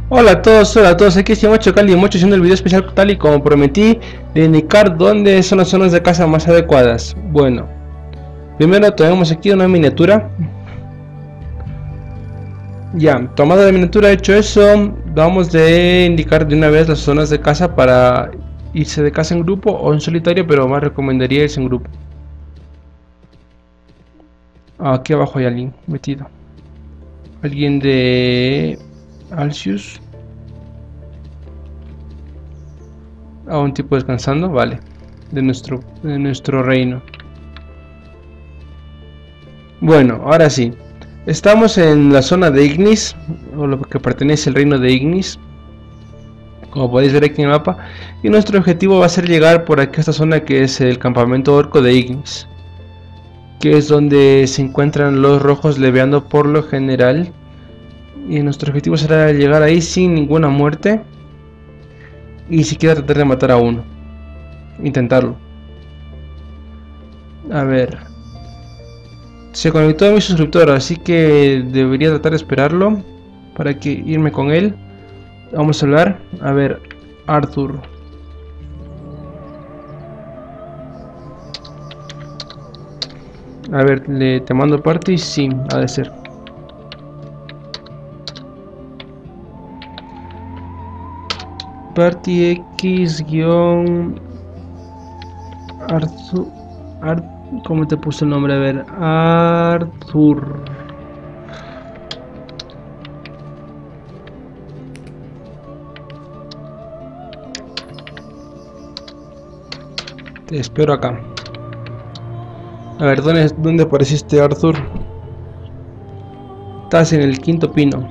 Hola a todos, aquí es Mocho Cali, Mocho haciendo el video especial tal y como prometí de indicar dónde son las zonas de casa más adecuadas. Bueno, primero tenemos aquí una miniatura. Ya, tomada de miniatura, hecho eso, vamos de indicar de una vez las zonas de casa para irse de casa en grupo o en solitario, pero más recomendaría irse en grupo. Aquí abajo hay alguien metido. Alguien de Alcius. A un tipo descansando, vale. De nuestro reino. Bueno, ahora sí. Estamos en la zona de Ignis, o lo que pertenece al reino de Ignis. Como podéis ver aquí en el mapa. Y nuestro objetivo va a ser llegar por aquí a esta zona que es el campamento orco de Ignis. Que es donde se encuentran los rojos leveando por lo general. Y nuestro objetivo será llegar ahí sin ninguna muerte. Y siquiera tratar de matar a uno. Intentarlo. A ver. Se conectó a mi suscriptor, así que debería tratar de esperarlo. Para que irme con él. Vamos a hablar. A ver. Arthur. A ver, te mando party. Sí, ha de ser. Party X Arthur. ¿Cómo te puse el nombre? A ver, Arthur. Te espero acá. A ver, ¿dónde apareciste, Arthur? Estás en el quinto pino.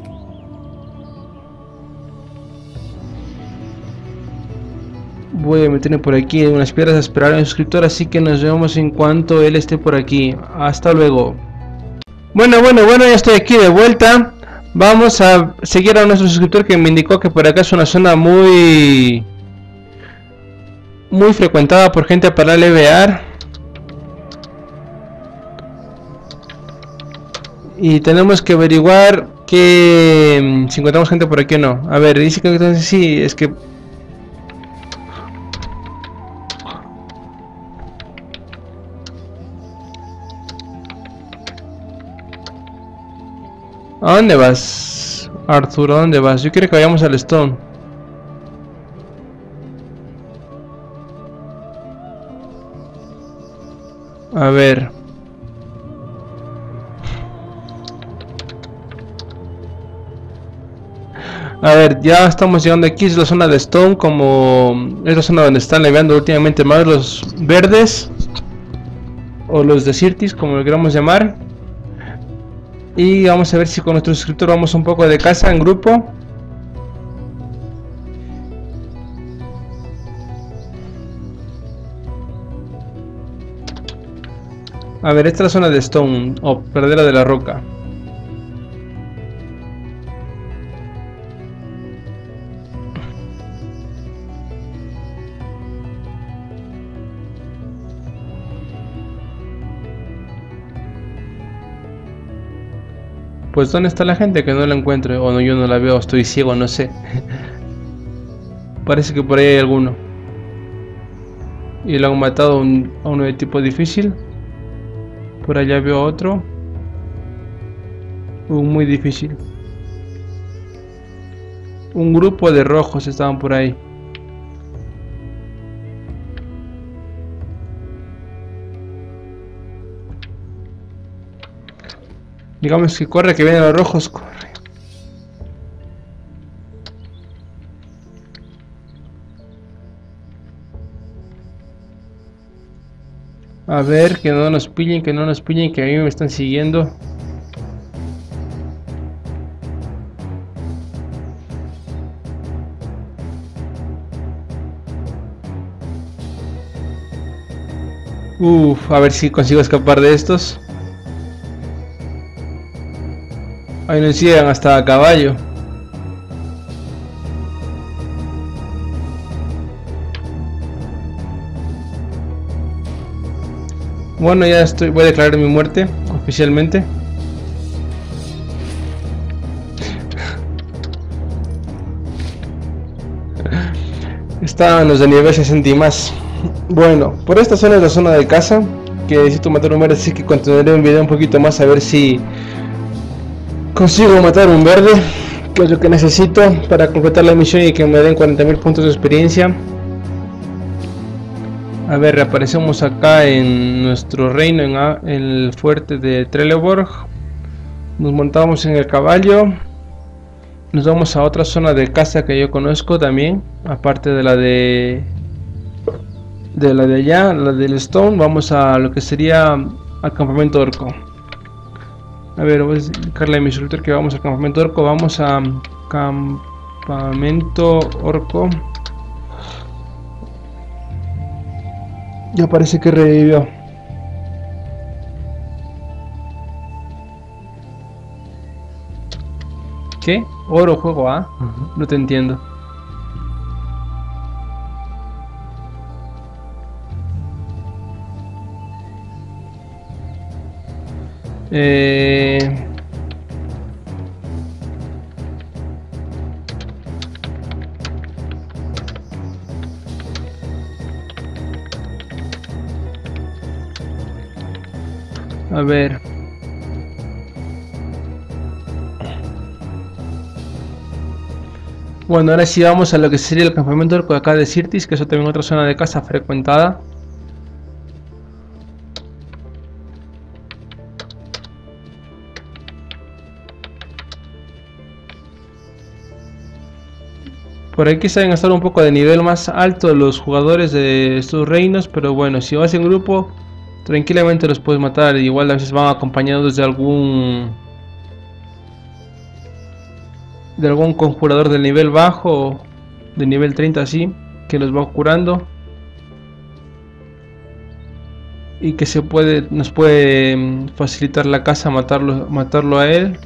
Voy a meterme por aquí en unas piedras a esperar a un suscriptor, así que nos vemos en cuanto él esté por aquí. Hasta luego. Bueno, ya estoy aquí de vuelta. Vamos a seguir a nuestro suscriptor que me indicó que por acá es una zona muy frecuentada por gente para levear. Y tenemos que averiguar que si encontramos gente por aquí o no. A ver, dice que entonces sí, es que ¿a dónde vas, Arthur? ¿A dónde vas? Yo quiero que vayamos al Stone. A ver. A ver, ya estamos llegando aquí, es la zona de Stone, como es la zona donde están leveando últimamente más los verdes. O los de Sirtis, como lo queramos llamar. Y vamos a ver si con nuestro suscriptor vamos un poco de casa en grupo. A ver, esta es la zona de Stone, o pradera de la roca. Pues ¿dónde está la gente? Que no la encuentro, o no, yo no la veo, estoy ciego, no sé. Parece que por ahí hay alguno. Y lo han matado a uno de tipo difícil. Por allá veo otro. Muy difícil. Un grupo de rojos estaban por ahí. Digamos que corre, que vienen los rojos, corre. A ver, que no nos pillen, que no nos pillen, que a mí me están siguiendo. A ver si consigo escapar de estos. Ahí nos llegan hasta a caballo. Bueno, ya estoy, voy a declarar mi muerte oficialmente. Estaban los de nivel 60 y más. Bueno, por esta zona es la zona de casa, que necesito matar un verde, así que continuaré un video un poquito más a ver si consigo matar un verde, que es lo que necesito para completar la misión y que me den 40.000 puntos de experiencia. A ver, reaparecemos acá en nuestro reino, en el fuerte de Trelleborg. Nos montamos en el caballo. Nos vamos a otra zona de casa que yo conozco también, aparte de la de allá, la del Stone. Vamos a lo que sería al campamento orco. A ver, voy a indicarle a mi suscriptor que vamos al campamento orco. Vamos a campamento orco. Ya parece que revivió. ¿Qué? Oro juego A. No te entiendo. A ver. Bueno, ahora sí vamos a lo que sería el campamento orco de acá de Sirtis, que es también otra zona de casa frecuentada. Por aquí saben estar un poco de nivel más alto los jugadores de estos reinos, pero bueno, si vas en grupo, tranquilamente los puedes matar. Igual a veces van acompañados de algún conjurador del nivel bajo, de nivel 30 así, que los va curando y que nos puede facilitar la casa matarlo a él.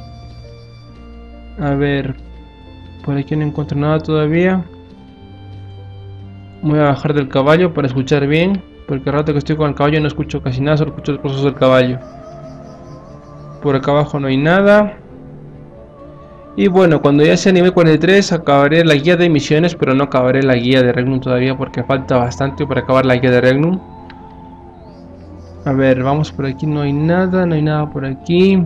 A ver, por aquí no encuentro nada todavía. Voy a bajar del caballo para escuchar bien, porque al rato que estoy con el caballo no escucho casi nada, solo escucho los pasos del caballo. Por acá abajo no hay nada. Y bueno, cuando ya sea nivel 43 acabaré la guía de misiones, pero no acabaré la guía de Regnum todavía porque falta bastante para acabar la guía de Regnum. A ver, vamos por aquí, no hay nada por aquí.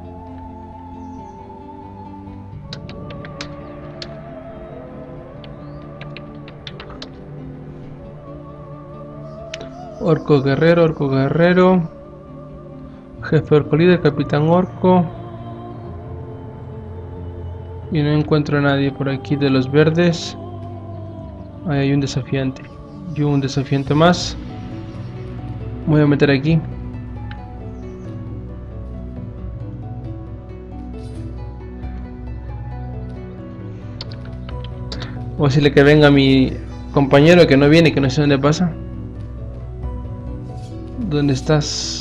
Orco guerrero. Jefe orco líder, capitán orco. Y no encuentro a nadie por aquí de los verdes. Ahí hay un desafiante. Y un desafiante más. Voy a meter aquí. Voy a decirle que venga mi compañero que no viene, que no sé dónde pasa. ¿Dónde estás?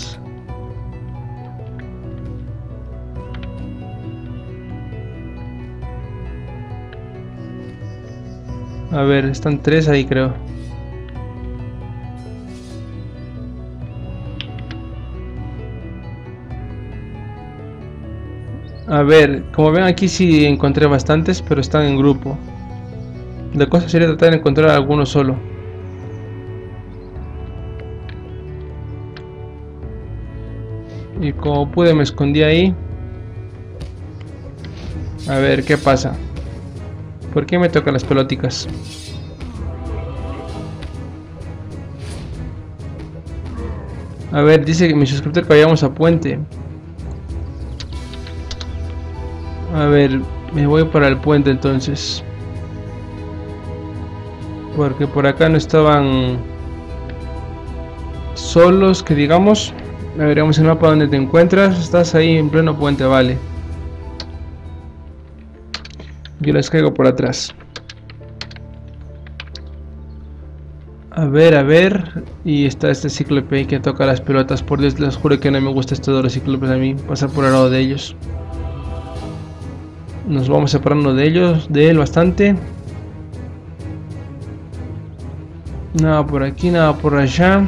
A ver, están 3 ahí creo. A ver, como ven aquí sí encontré bastantes, pero están en grupo. La cosa sería tratar de encontrar a alguno solo. Y como pude me escondí ahí. A ver qué pasa. ¿Por qué me tocan las peloticas? A ver, dice mi suscriptor que vayamos a puente. A ver, me voy para el puente entonces. Porque por acá no estaban solos, que digamos. A ver, vamos el mapa donde te encuentras. Estás ahí en pleno puente, vale. Yo les caigo por atrás. A ver. Y está este cíclope que toca las pelotas. Por Dios, les juro que no me gusta esto de los cíclopes a mí. Pasar por al lado de ellos. Nos vamos separando de él bastante. Nada por aquí, nada por allá.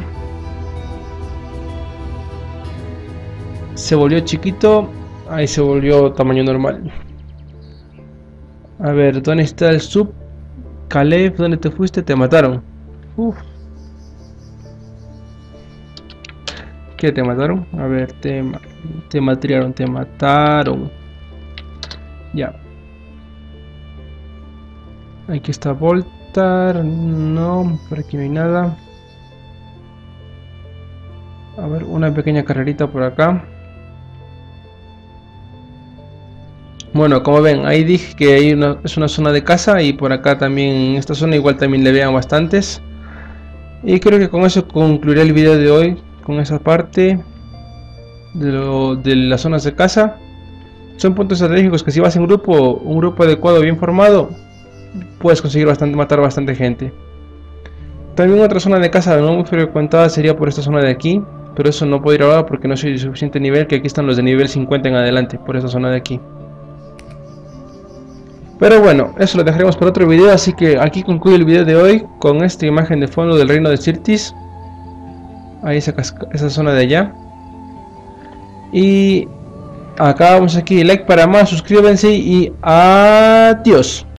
Se volvió chiquito. Ahí se volvió tamaño normal. A ver, ¿dónde está el Caleb, ¿dónde te fuiste? Te mataron. Uf. ¿Qué te mataron? A ver, te matriaron, te mataron. Ya. Aquí está Voltar. No, por aquí no hay nada. A ver, una pequeña carrerita por acá. Bueno, como ven, ahí dije que es una zona de casa y por acá también, en esta zona igual también le vean bastantes. Y creo que con eso concluiré el video de hoy, con esa parte de las zonas de casa. Son puntos estratégicos que si vas en grupo, un grupo adecuado, bien formado, puedes conseguir matar bastante gente. También otra zona de casa no muy frecuentada sería por esta zona de aquí, pero eso no puedo ir ahora porque no soy de suficiente nivel, que aquí están los de nivel 50 en adelante, por esta zona de aquí. Pero bueno, eso lo dejaremos para otro video, así que aquí concluye el video de hoy con esta imagen de fondo del reino de Sirtis. Ahí esa zona de allá. Y acabamos aquí, like para más, suscríbanse y adiós.